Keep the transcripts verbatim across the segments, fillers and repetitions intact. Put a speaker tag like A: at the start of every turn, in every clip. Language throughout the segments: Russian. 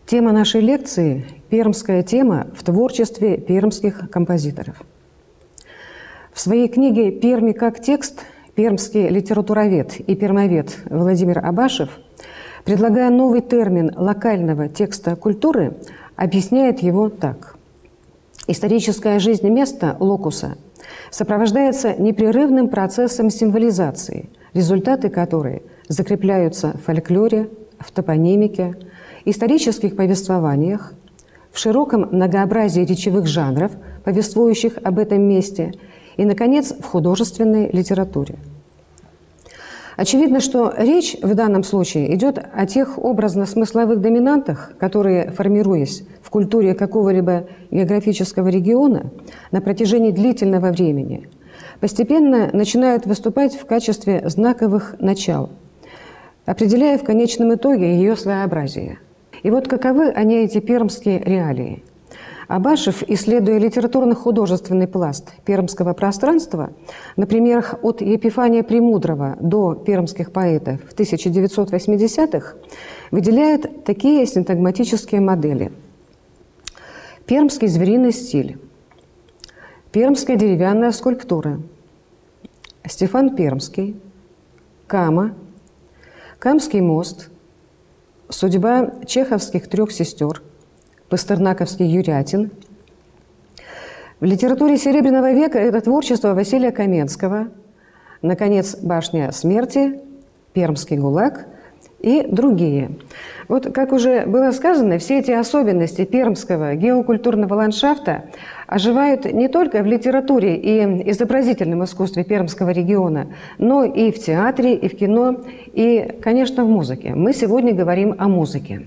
A: Тема нашей лекции – пермская тема в творчестве пермских композиторов. В своей книге «Перми как текст» пермский литературовед и пермовед Владимир Абашев, предлагая новый термин локального текста культуры, объясняет его так. Историческая жизнь места, локуса, сопровождается непрерывным процессом символизации, результаты которой закрепляются в фольклоре, в топонимике, исторических повествованиях, в широком многообразии речевых жанров, повествующих об этом месте, и, наконец, в художественной литературе. Очевидно, что речь в данном случае идет о тех образно-смысловых доминантах, которые, формируясь в культуре какого-либо географического региона на протяжении длительного времени, постепенно начинают выступать в качестве знаковых начал, определяя в конечном итоге ее своеобразие. И вот каковы они, эти пермские реалии? Абашев, исследуя литературно-художественный пласт пермского пространства, на примерах от Епифания Премудрого до пермских поэтов в тысяча девятьсот восьмидесятых, выделяет такие синтагматические модели. Пермский звериный стиль, пермская деревянная скульптура, Стефан Пермский, Кама, Камский мост, судьба чеховских трех сестер, пастернаковский Юрятин. В литературе Серебряного века это творчество Василия Каменского, наконец, «Башня смерти», «Пермский гулаг» и другие. Вот, как уже было сказано, все эти особенности пермского геокультурного ландшафта оживают не только в литературе и изобразительном искусстве пермского региона, но и в театре, и в кино, и, конечно, в музыке. Мы сегодня говорим о музыке.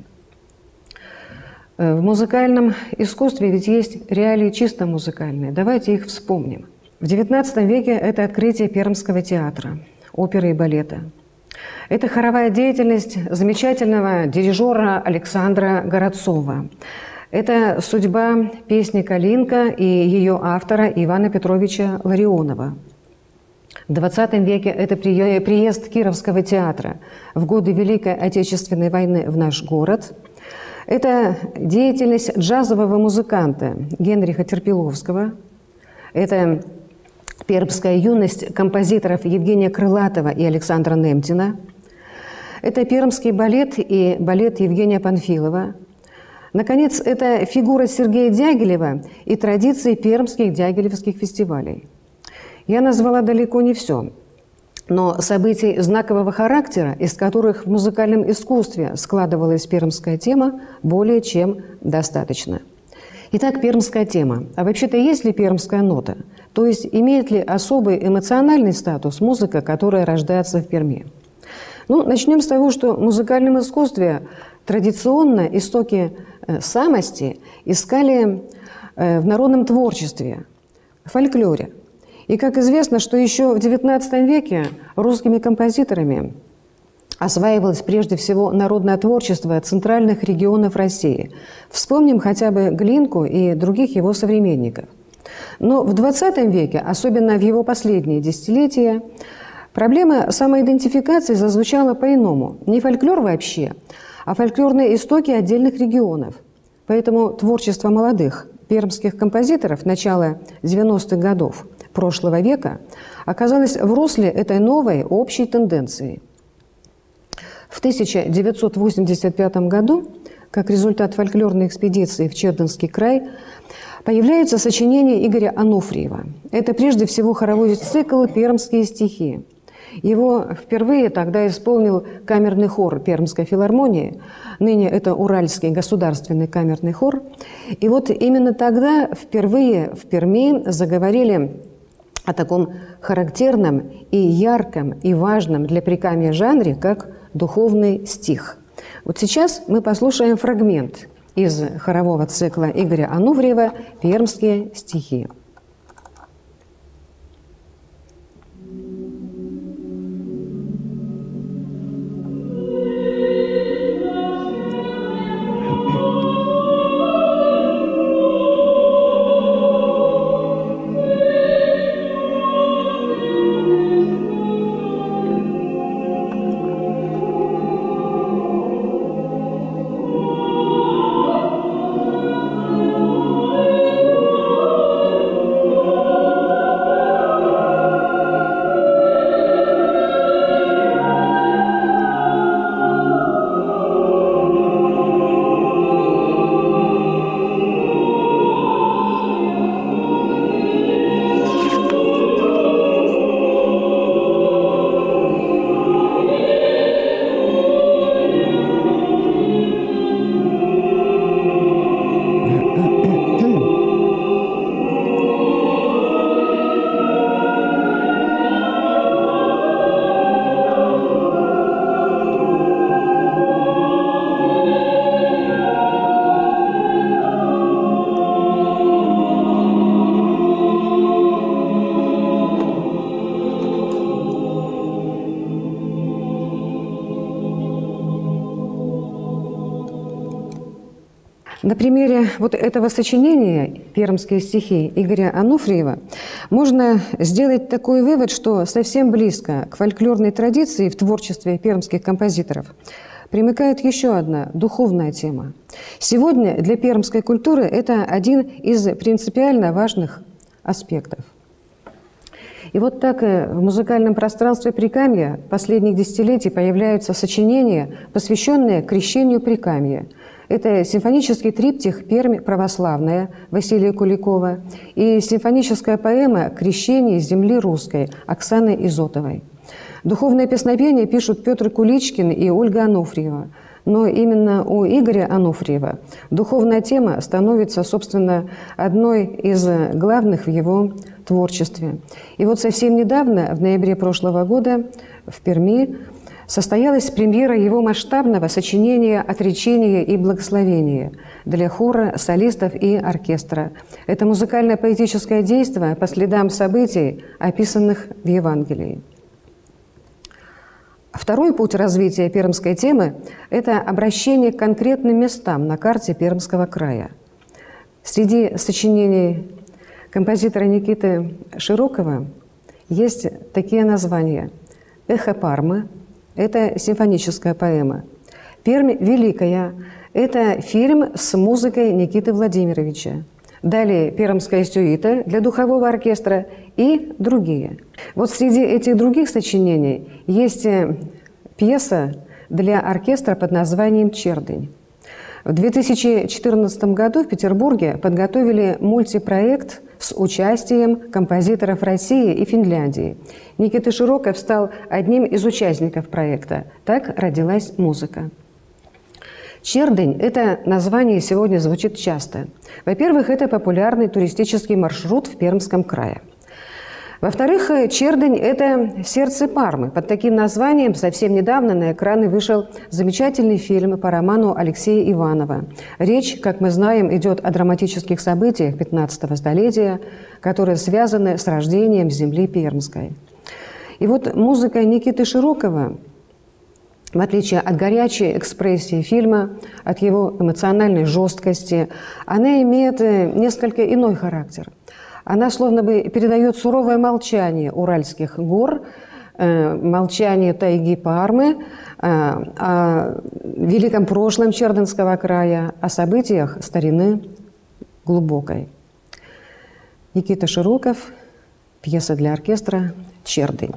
A: В музыкальном искусстве ведь есть реалии чисто музыкальные. Давайте их вспомним. В девятнадцатом веке это открытие Пермского театра, оперы и балета. Это хоровая деятельность замечательного дирижера Александра Городцова. Это судьба песни «Калинка» и ее автора Ивана Петровича Ларионова. В двадцатом веке это приезд Кировского театра в годы Великой Отечественной войны в наш город. Это деятельность джазового музыканта Генриха Терпиловского. Это пермская юность композиторов Евгения Крылатова и Александра Немтина. Это пермский балет и балет Евгения Панфилова. Наконец, это фигура Сергея Дягилева и традиции пермских дягилевских фестивалей. Я назвала далеко не все. Но событий знакового характера, из которых в музыкальном искусстве складывалась пермская тема, более чем достаточно. Итак, пермская тема. А вообще-то есть ли пермская нота? То есть имеет ли особый эмоциональный статус музыка, которая рождается в Перми? Ну, начнем с того, что в музыкальном искусстве традиционно истоки самости искали в народном творчестве, фольклоре. И как известно, что еще в девятнадцатом веке русскими композиторами осваивалось прежде всего народное творчество центральных регионов России. Вспомним хотя бы Глинку и других его современников. Но в двадцатом веке, особенно в его последние десятилетия, проблема самоидентификации зазвучала по-иному. Не фольклор вообще, а фольклорные истоки отдельных регионов. Поэтому творчество молодых пермских композиторов начала девяностых годов прошлого века оказалось в русле этой новой общей тенденции. В тысяча девятьсот восемьдесят пятом году, как результат фольклорной экспедиции в Чердынский край, появляется сочинение Игоря Ануфриева. Это прежде всего хоровой цикл «Пермские стихи». Его впервые тогда исполнил камерный хор Пермской филармонии, ныне это Уральский государственный камерный хор. И вот именно тогда впервые в Перми заговорили о таком характерном и ярком, и важном для Прикамья жанре, как духовный стих. Вот сейчас мы послушаем фрагмент из хорового цикла Игоря Ануфриева «Пермские стихи».
B: Oh
A: На примере вот этого сочинения «Пермские стихи» Игоря Ануфриева можно сделать такой вывод, что совсем близко к фольклорной традиции в творчестве пермских композиторов примыкает еще одна духовная тема. Сегодня для пермской культуры это один из принципиально важных аспектов. И вот так в музыкальном пространстве Прикамья последних десятилетий появляются сочинения, посвященные крещению Прикамья. Это симфонический триптих «Пермь православная» Василия Куликова и симфоническая поэма «Крещение земли русской» Оксаны Изотовой. Духовное песнопение пишут Петр Куличкин и Ольга Ануфриева. Но именно у Игоря Ануфриева духовная тема становится, собственно, одной из главных в его творчестве. И вот совсем недавно, в ноябре прошлого года, в Перми состоялась премьера его масштабного сочинения «Отречение и благословение» для хора, солистов и оркестра. Это музыкально-поэтическое действие по следам событий, описанных в Евангелии. Второй путь развития пермской темы – это обращение к конкретным местам на карте Пермского края. Среди сочинений композитора Никиты Широкова есть такие названия: «Эхо Пармы» – это симфоническая поэма, «Пермь великая» – это фильм с музыкой Никиты Владимировича, далее «Пермская сюита» для духового оркестра и другие. Вот среди этих других сочинений есть пьеса для оркестра под названием «Чердынь». В две тысячи четырнадцатом году в Петербурге подготовили мультипроект с участием композиторов России и Финляндии. Никита Широков стал одним из участников проекта. Так родилась музыка. Чердынь – это название сегодня звучит часто. Во-первых, это популярный туристический маршрут в Пермском крае. Во-вторых, Чердынь – это сердце Пармы. Под таким названием совсем недавно на экраны вышел замечательный фильм по роману Алексея Иванова. Речь, как мы знаем, идет о драматических событиях пятнадцатого столетия, которые связаны с рождением земли Пермской. И вот музыка Никиты Широкова, в отличие от горячей экспрессии фильма, от его эмоциональной жесткости, она имеет несколько иной характер. Она словно бы передает суровое молчание Уральских гор, э, молчание тайги Пармы, э, о великом прошлом Чердынского края, о событиях старины глубокой. Никита Широков, пьеса для оркестра «Чердынь».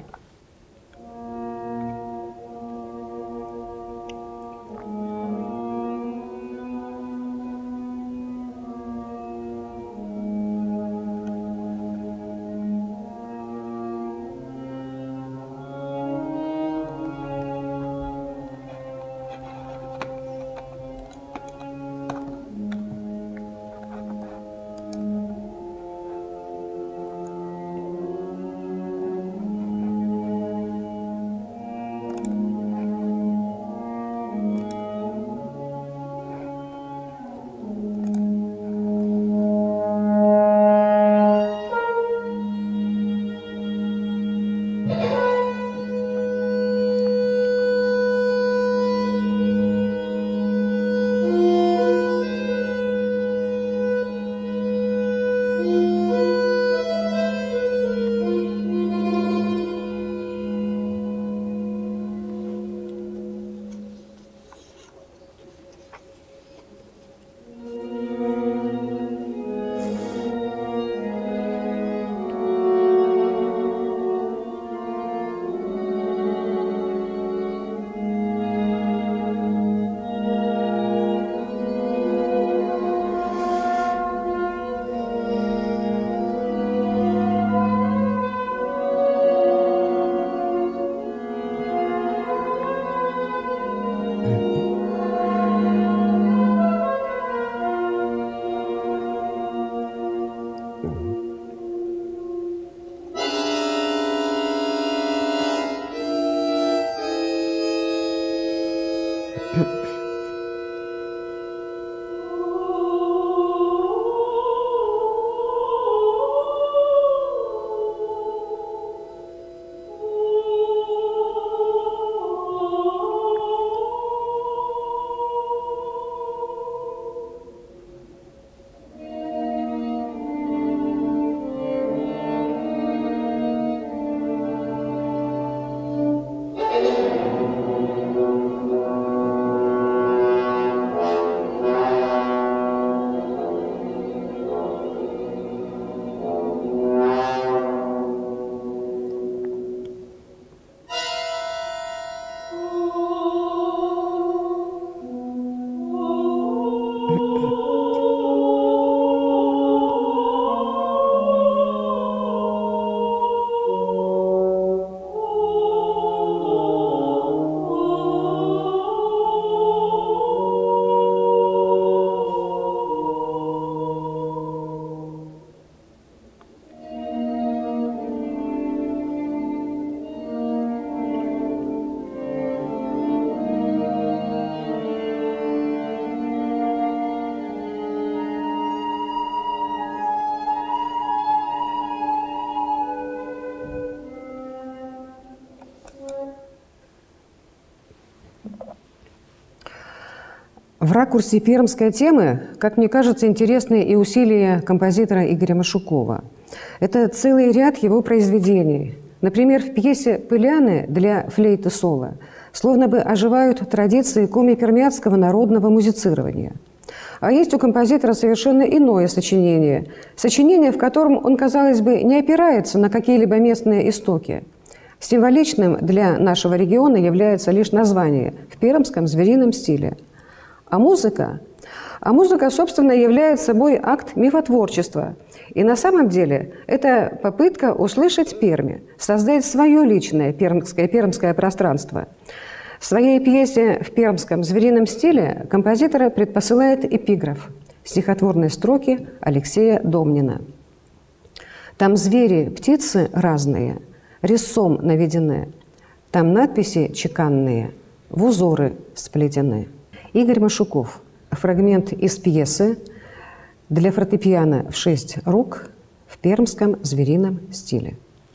A: В ракурсе пермской темы, как мне кажется, интересны и усилия композитора Игоря Машукова. Это целый ряд его произведений. Например, в пьесе «Пыляны» для флейты соло словно бы оживают традиции коми-пермяцкого народного музицирования. А есть у композитора совершенно иное сочинение. Сочинение, в котором он, казалось бы, не опирается на какие-либо местные истоки. Символичным для нашего региона является лишь название в пермском зверином стиле. А музыка? А музыка, собственно, является собой акт мифотворчества. И на самом деле это попытка услышать Перми, создать свое личное пермское, пермское пространство. В своей пьесе в пермском зверином стиле композитор предпосылает эпиграф, стихотворные строки Алексея Домнина. Там звери, птицы разные, резцом наведены, там надписи чеканные, в узоры сплетены. Игорь Машуков. Фрагмент из пьесы для фортепиано в шесть рук в пермском зверином стиле.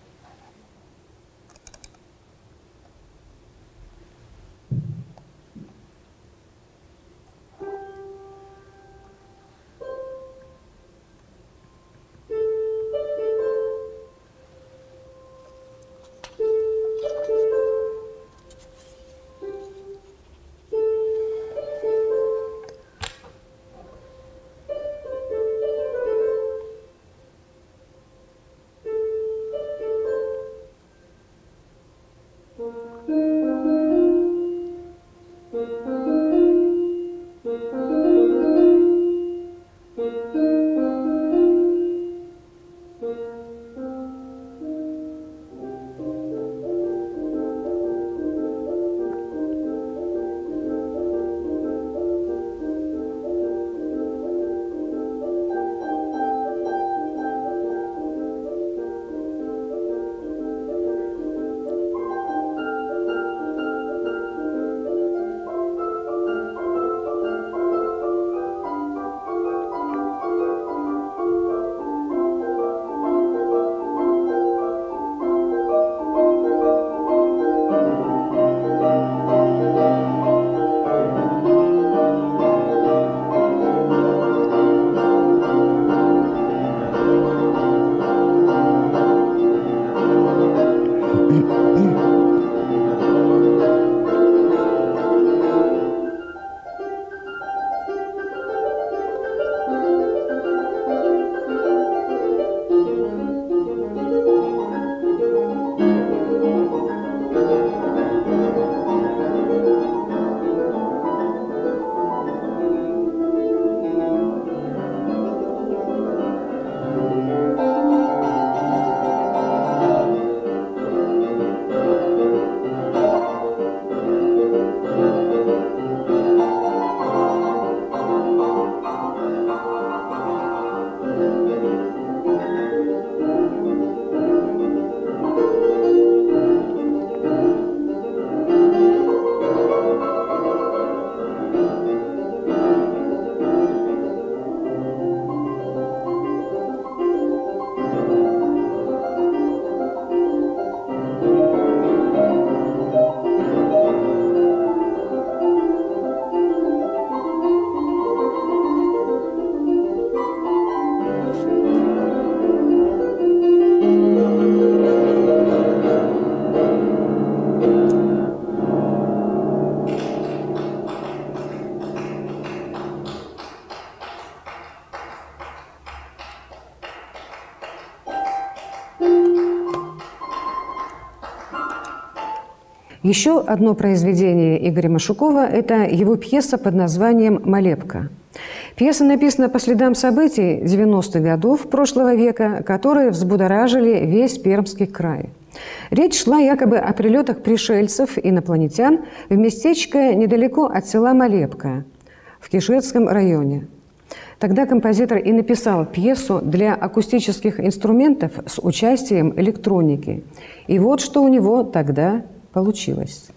A: Еще одно произведение Игоря Машукова – это его пьеса под названием «Молебка». Пьеса написана по следам событий девяностых годов прошлого века, которые взбудоражили весь Пермский край. Речь шла якобы о прилетах пришельцев, инопланетян, в местечко недалеко от села Молебка в Кишетском районе. Тогда композитор и написал пьесу для акустических инструментов с участием электроники. И вот что у него тогда получилось.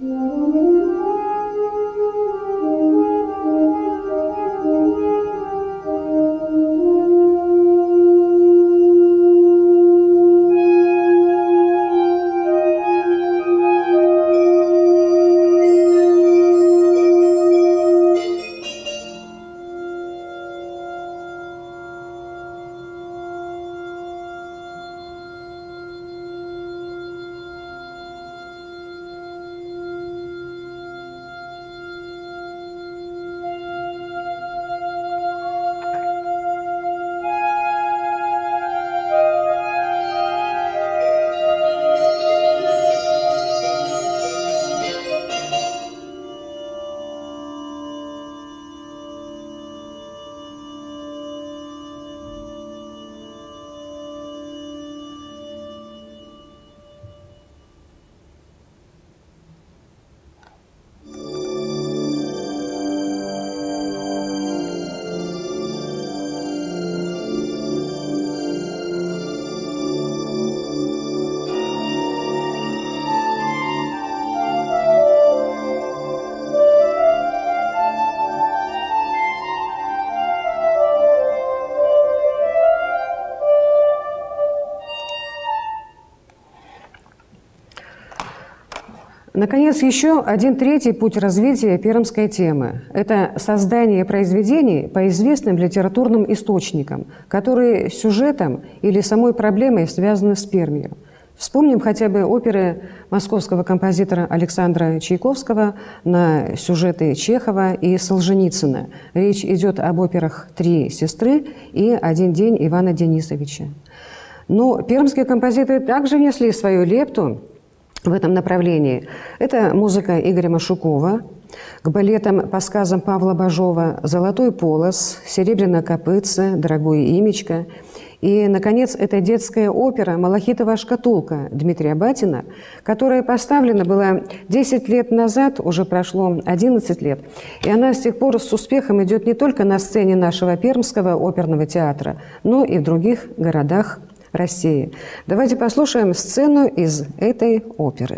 A: Наконец, еще один третий путь развития пермской темы – это создание произведений по известным литературным источникам, которые сюжетом или самой проблемой связаны с Пермью. Вспомним хотя бы оперы московского композитора Александра Чайковского на сюжеты Чехова и Солженицына. Речь идет об операх «Три сестры» и «Один день» Ивана Денисовича. Но пермские композиторы также внесли свою лепту в этом направлении. Это музыка Игоря Машукова, к балетам по сказам Павла Бажова «Золотой полос», «Серебряное копытце», «Дорогое имечко». И, наконец, это детская опера «Малахитовая шкатулка» Дмитрия Батина, которая поставлена была десять лет назад, уже прошло одиннадцать лет. И она с тех пор с успехом идет не только на сцене нашего Пермского оперного театра, но и в других городах России. Давайте послушаем сцену из этой оперы.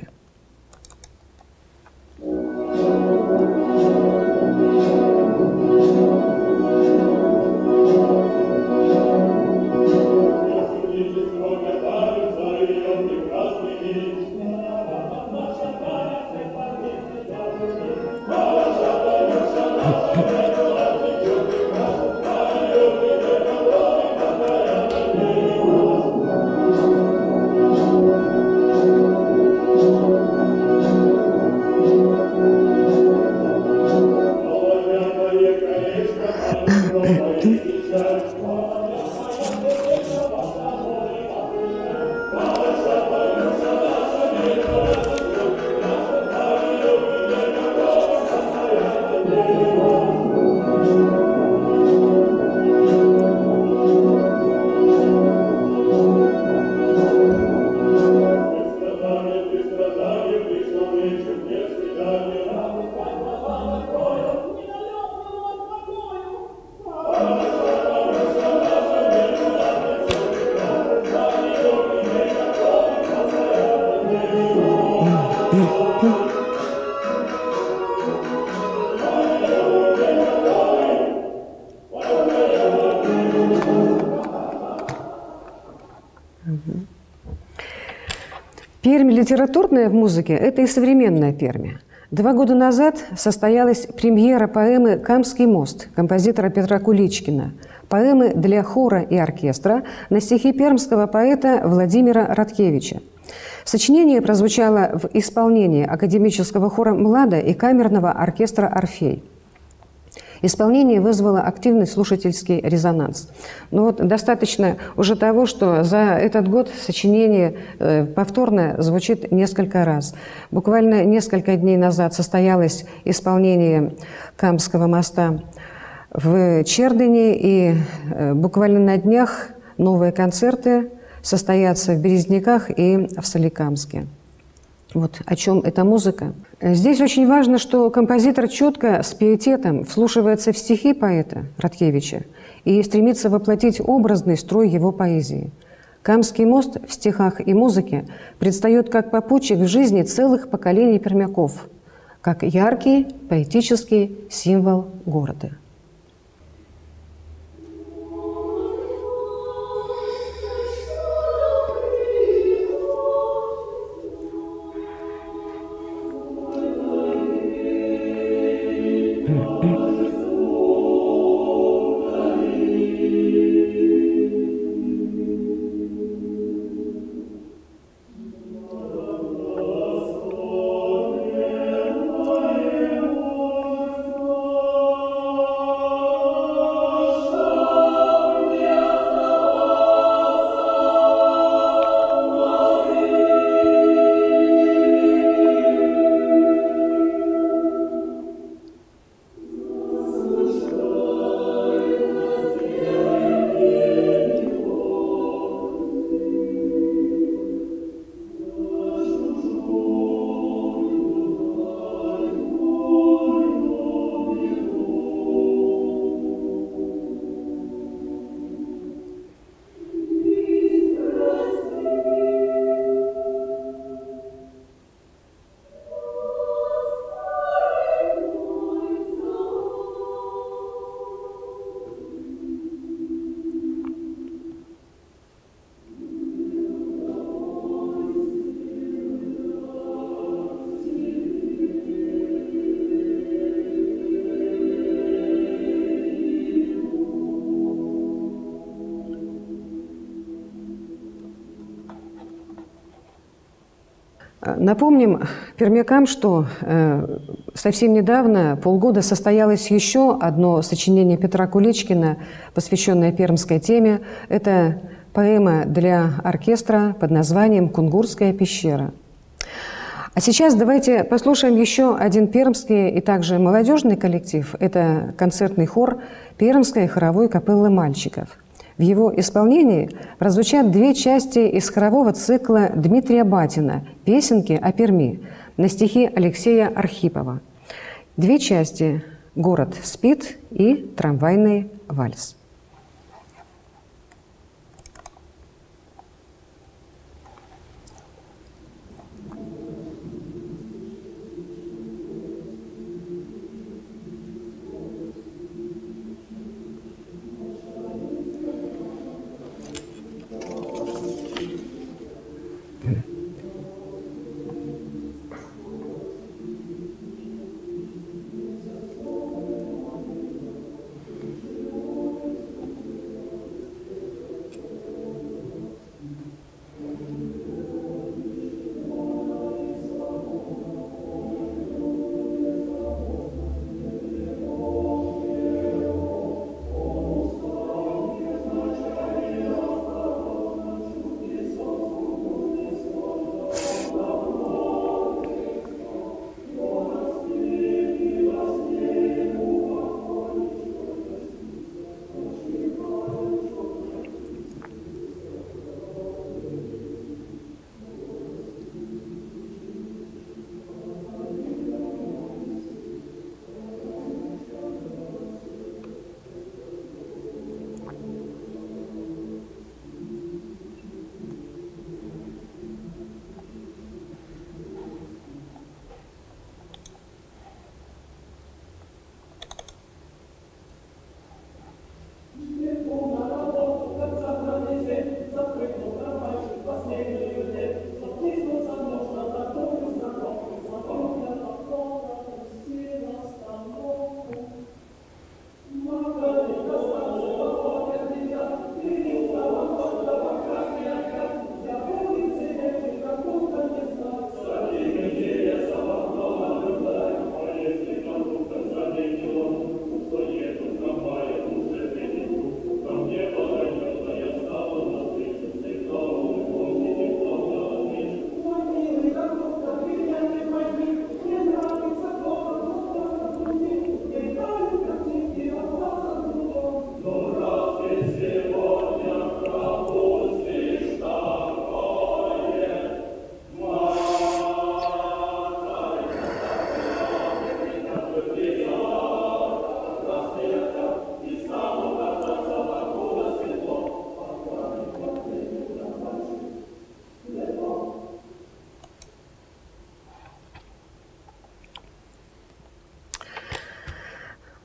A: Пермь литературная в музыке – это и современная Пермь. Два года назад состоялась премьера поэмы «Камский мост» композитора Петра Куличкина, поэмы для хора и оркестра на стихи пермского поэта Владимира Радкевича. Сочинение прозвучало в исполнении академического хора «Млада» и камерного оркестра «Орфей». Исполнение вызвало активный слушательский резонанс. Но вот достаточно уже того, что за этот год сочинение э, повторно звучит несколько раз. Буквально несколько дней назад состоялось исполнение Камского моста в Чердыне, и э, буквально на днях новые концерты состоятся в Березняках и в Соликамске. Вот о чем эта музыка. Здесь очень важно, что композитор четко, с пиететом вслушивается в стихи поэта Радкевича и стремится воплотить образный строй его поэзии. Камский мост в стихах и музыке предстает как попутчик в жизни целых поколений пермяков, как яркий поэтический символ города. Напомним пермякам, что э, совсем недавно, полгода, состоялось еще одно сочинение Петра Куличкина, посвященное пермской теме. Это поэма для оркестра под названием «Кунгурская пещера». А сейчас давайте послушаем еще один пермский и также молодежный коллектив. Это концертный хор Пермской хоровой капеллы мальчиков. В его исполнении прозвучат две части из хорового цикла Дмитрия Батина «Песенки о Перми» на стихи Алексея Архипова. Две части «Город спит» и «Трамвайный вальс».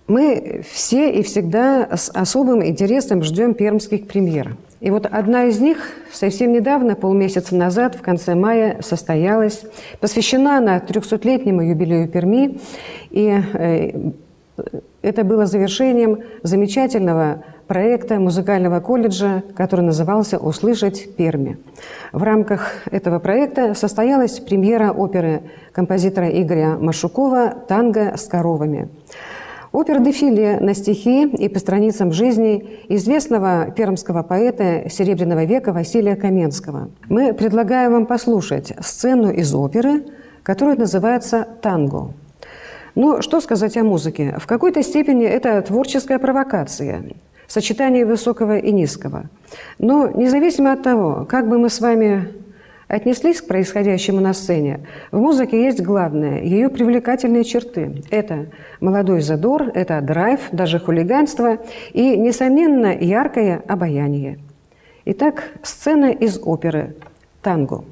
A: Мы все и всегда с особым интересом ждем пермских премьер. И вот одна из них совсем недавно, полмесяца назад, в конце мая, состоялась. Посвящена она трехсотлетнему юбилею Перми. И это было завершением замечательного проекта музыкального колледжа, который назывался «Услышать Перми». В рамках этого проекта состоялась премьера оперы композитора Игоря Машукова «Танго с коровами». Опера-дефиле на стихи и по страницам жизни известного пермского поэта Серебряного века Василия Каменского. Мы предлагаем вам послушать сцену из оперы, которая называется «Танго». Ну, что сказать о музыке? В какой-то степени это творческая провокация, сочетание высокого и низкого. Но независимо от того, как бы мы с вами отнеслись к происходящему на сцене, в музыке есть главное – ее привлекательные черты. Это молодой задор, это драйв, даже хулиганство и, несомненно, яркое обаяние. Итак, сцена из оперы «Танго».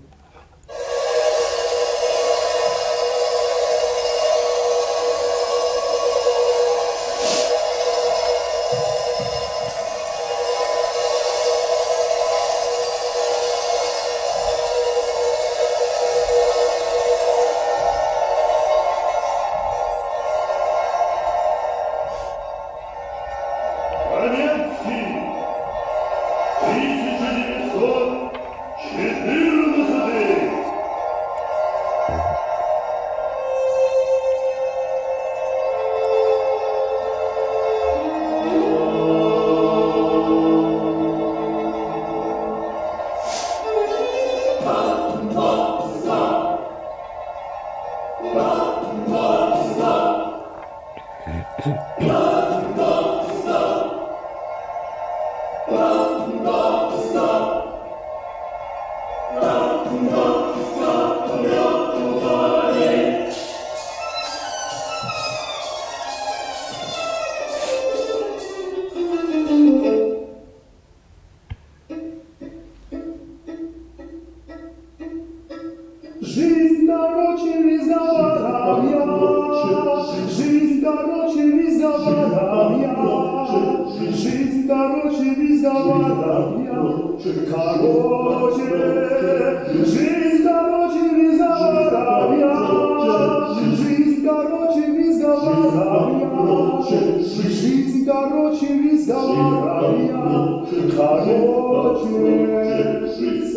B: Жизнь короче визговала я, жизнь короче визговала я, жизнь короче визговала я, короче, жизнь короче визговала я, жизнь короче визговала я, жизнь короче визговала я, короче, жизнь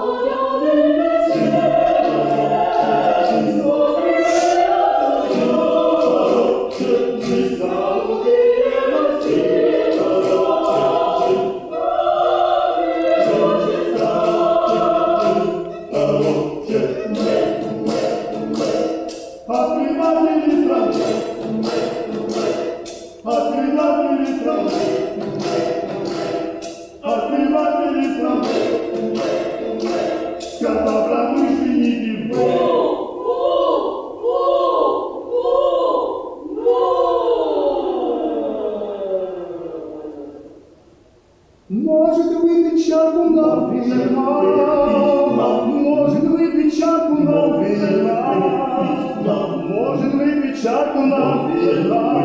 B: Может выпить чарку на вина, может выпить чарку на вина, может выпить чарку на вина,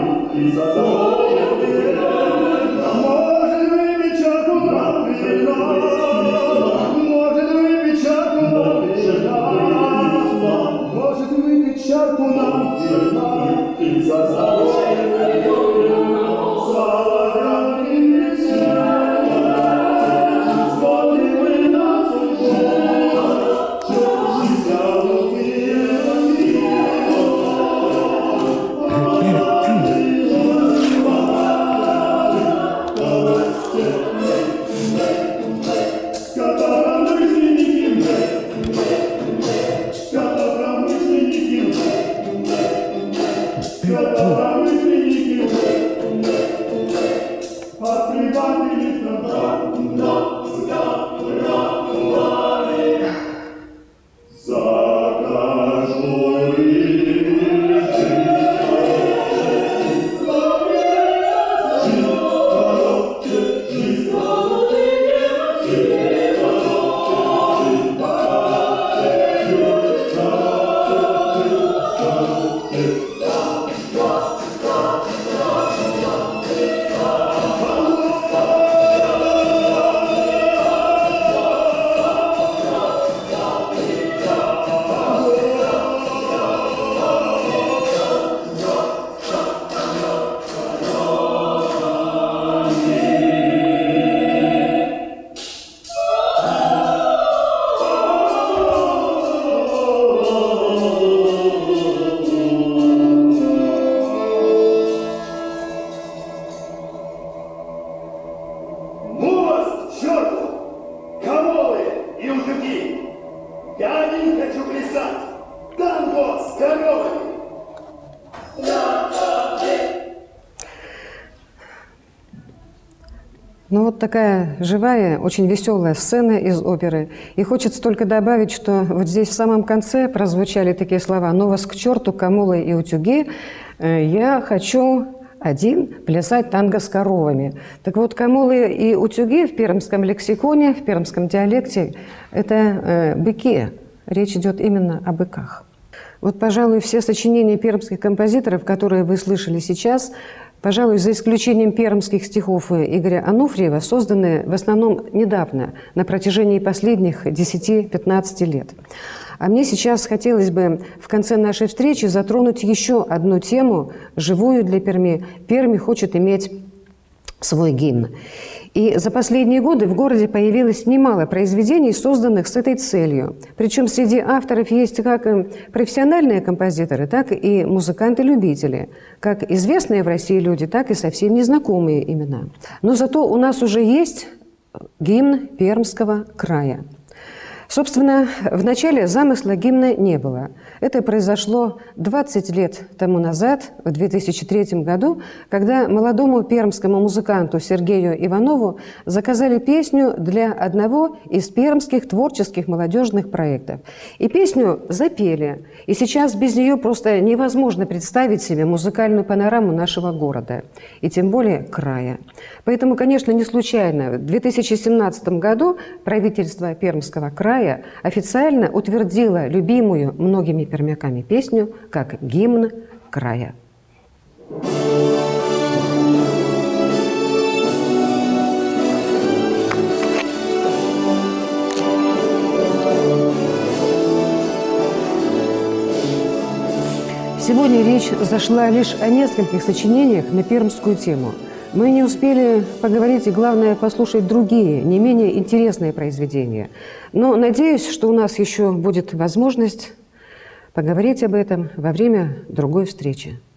B: может выпить чарку на вина, может выпить чарку на вина, может выпить чарку на вина, за Я не хочу плясать. Танго с коровой.
A: Ну вот такая живая, очень веселая сцена из оперы. И хочется только добавить, что вот здесь в самом конце прозвучали такие слова: «Ну вас к черту, камулы и утюги, я хочу один плясать танго с коровами». Так вот, камулы и утюги в пермском лексиконе, в пермском диалекте – это э, быки. Речь идет именно о быках. Вот, пожалуй, все сочинения пермских композиторов, которые вы слышали сейчас, пожалуй, за исключением пермских стихов Игоря Ануфриева, созданы в основном недавно, на протяжении последних десяти-пятнадцати лет. А мне сейчас хотелось бы в конце нашей встречи затронуть еще одну тему, живую для Перми. Пермь хочет иметь свой гимн. И за последние годы в городе появилось немало произведений, созданных с этой целью. Причем среди авторов есть как профессиональные композиторы, так и музыканты-любители, как известные в России люди, так и совсем незнакомые имена. Но зато у нас уже есть гимн Пермского края. Собственно, в начале замысла гимна не было. Это произошло двадцать лет тому назад, в две тысячи третьем году, когда молодому пермскому музыканту Сергею Иванову заказали песню для одного из пермских творческих молодежных проектов. И песню запели. И сейчас без нее просто невозможно представить себе музыкальную панораму нашего города, и тем более края. Поэтому, конечно, не случайно в две тысячи семнадцатом году правительство Пермского края официально утвердила любимую многими пермяками песню как гимн края. Сегодня речь зашла лишь о нескольких сочинениях на пермскую тему. Мы не успели поговорить и, главное, послушать другие, не менее интересные произведения. Но надеюсь, что у нас еще будет возможность поговорить об этом во время другой встречи.